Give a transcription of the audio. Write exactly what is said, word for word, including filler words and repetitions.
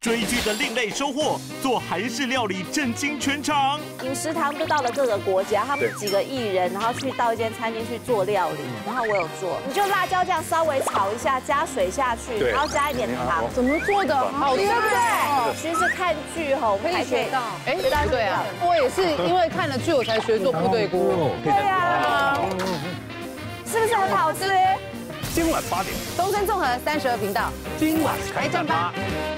追剧的另类收获，做韩式料理震惊全场。 饮食堂就到了各个国家，他们几个艺人，然后去到一间餐厅去做料理，然后我有做，你就辣椒酱稍微炒一下，加水下去，然后加一点糖， 怎么做的？好吃， 对不对？其实是看剧吼， 可以学到。哎， 学到对啊，我也是因为看了剧我才学做部队锅。 对呀，是不是很好吃？ 今晚八点， 东森综合三十二频道， 今晚开战吧。